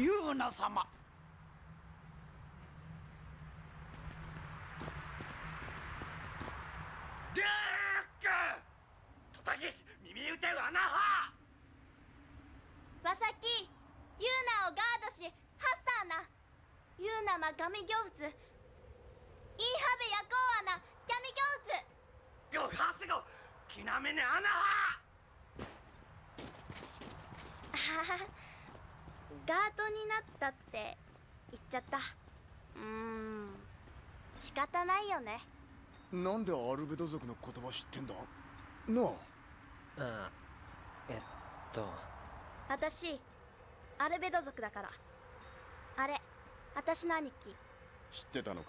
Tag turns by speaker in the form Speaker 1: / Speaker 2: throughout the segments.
Speaker 1: ユーナ様。
Speaker 2: デュークトタギシ耳打てアナハ
Speaker 3: わさきユーナをガードしハッサーナユーナマガミギョウツインハベヤコウアナキャミギョウツ
Speaker 2: ゴハスゴキナメネアナハ
Speaker 3: ガートになったって言っちゃった。仕方ないよね。
Speaker 4: なんでアルベド族の言葉知ってんだな
Speaker 5: あ。
Speaker 3: 私アルベド族だから。あれ私の兄貴。
Speaker 4: 知ってたのか。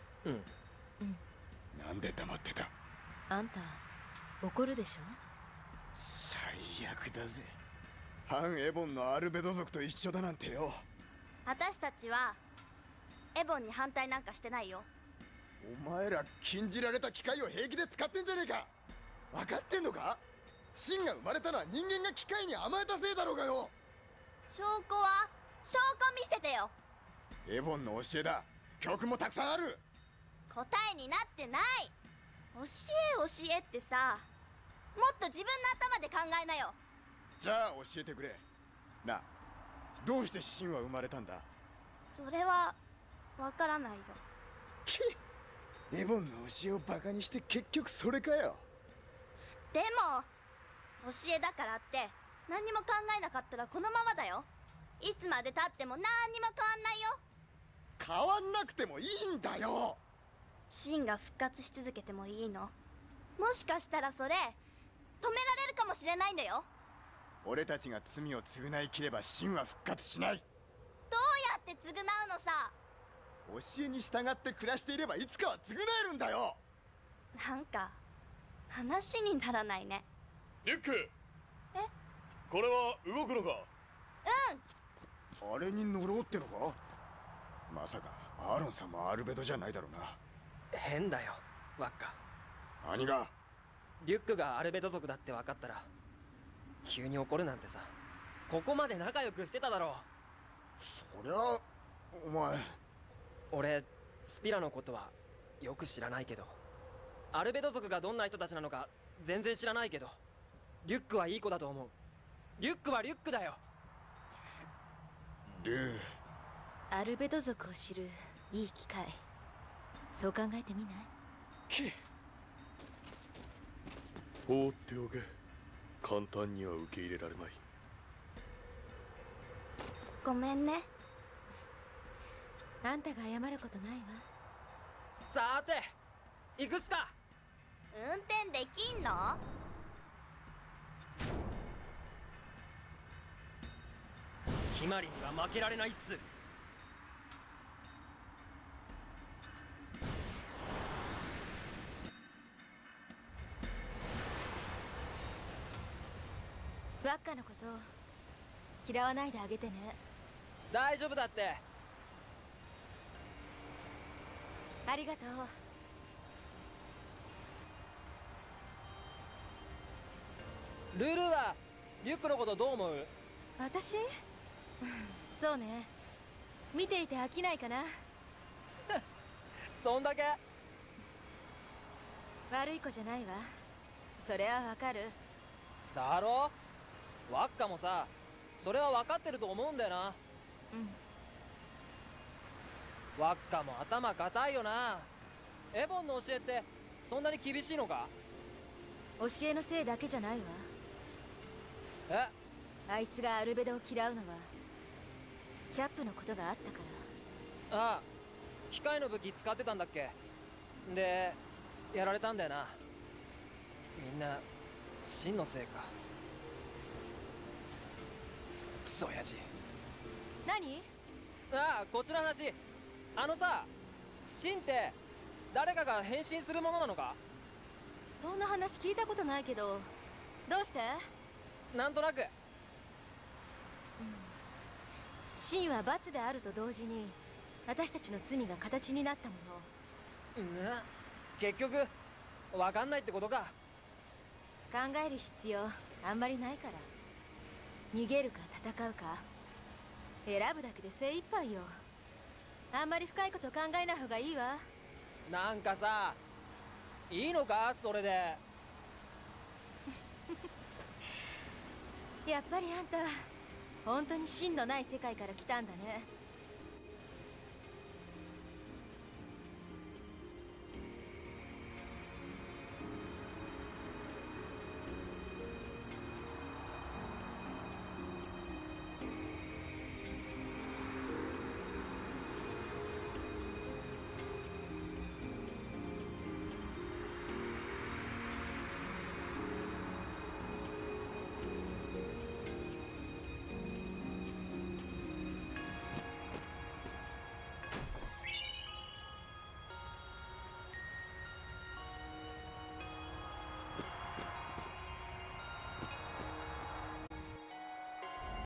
Speaker 4: なんで黙ってた。
Speaker 6: あんた怒るでしょ。
Speaker 4: 最悪だぜ。反エボンのアルベド族と一緒だなんてよ。
Speaker 3: 私たちはエボンに反対なんかしてないよ。
Speaker 4: お前ら禁じられた機械を平気で使ってんじゃねえか。分かってんのか。シンが生まれたのは人間が機械に甘えたせいだろうがよ。
Speaker 3: 証拠は証拠見せてよ。
Speaker 4: エボンの教えだ。曲もたくさんある。
Speaker 3: 答えになってない。教えってさ、もっと自分の頭で考えなよ。
Speaker 4: じゃあ教えてくれな。どうしてシンは生まれたんだ。
Speaker 3: それはわからないよ。
Speaker 4: エボンの教えをバカにして結局それかよ。
Speaker 3: でも教えだからって何にも考えなかったらこのままだよ。いつまでたっても何にも変わんないよ。
Speaker 4: 変わんなくてもいいんだよ。
Speaker 3: シンが復活し続けてもいいの。もしかしたらそれ止められるかもしれないんだよ。
Speaker 4: 俺たちが罪を償い切ればシンは復活しない。
Speaker 3: どうやって償うのさ。
Speaker 4: 教えに従って暮らしていればいつかは償えるんだよ。
Speaker 3: なんか話にならないね。
Speaker 7: リュック、これは動くのか。
Speaker 4: あれに乗ろうってのか。まさかアーロンさんもアルベドじゃないだろうな。
Speaker 5: 変だよワッカ。
Speaker 4: 何が。
Speaker 5: リュックがアルベド族だって分かったら急に怒るなんてさ。ここまで仲良くしてただろう。
Speaker 4: そりゃお前。
Speaker 5: 俺スピラのことはよく知らないけど、アルベド族がどんな人たちなのか全然知らないけど、リュックはいい子だと思う。リュックはリュックだよ。
Speaker 6: アルベド族を知るいい機会、そう考えてみない。
Speaker 7: 放っておけ。簡単には受け入れられない。
Speaker 3: ごめんね。
Speaker 6: あんたが謝ることないわ。
Speaker 5: さーて行くっすか。
Speaker 3: 運転できんの。
Speaker 5: ひまりには負けられないっす。
Speaker 6: ワッカのこと嫌わないであげてね。
Speaker 5: 大丈夫だって。
Speaker 6: ありがとう。
Speaker 5: ルールーはリュックのことどう思う。
Speaker 6: 私そうね、見ていて飽きないかな。
Speaker 5: そんだけ。
Speaker 6: 悪い子じゃないわ、それはわかる。
Speaker 5: だろ。ワッカもさそれは分かってると思うんだよな。ワッカも頭固いよな。エボンの教えってそんなに厳しいのか。
Speaker 6: 教えのせいだけじゃないわ。あいつがアルベドを嫌うのはチャップのことがあったから。
Speaker 5: ああ、機械の武器使ってたんだっけ。でやられたんだよな。みんなシンのせいか。クソ親父。
Speaker 6: 何。
Speaker 5: ああ、こっちの話。あのさ、シンって誰かが変身するものなのか。
Speaker 6: そんな話聞いたことないけど、どうして。
Speaker 5: なんとなく。
Speaker 6: シンは罰であると同時に私たちの罪が形になったもの。
Speaker 5: 結局分かんないってことか。
Speaker 6: 考える必要あんまりないから。逃げるか戦うか、 選ぶだけで精一杯よ。あんまり深いこと考えない方がいいわ。
Speaker 5: なんかさ、いいのかそれで。
Speaker 6: やっぱりあんた本当に芯のない世界から来たんだね。